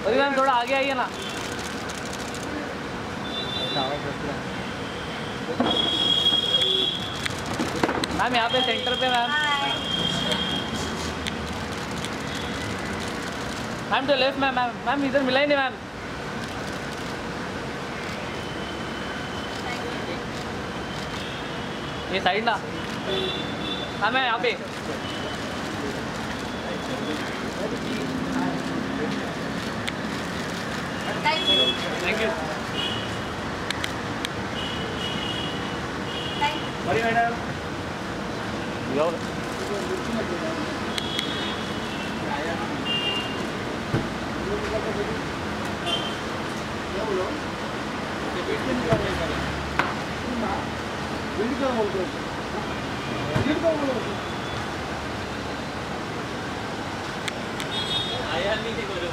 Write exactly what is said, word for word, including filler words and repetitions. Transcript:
अरे मैम थोड़ा आगे आइए ना। मैम यहाँ पे सेंटर पे मैम। मैम तो लेफ्ट मैम। मैम मैम इधर मिला ही नहीं मैम। ये साइड ना। हाँ मैं यहाँ पे। Thank you. Thank you. Sorry madam. आया नहीं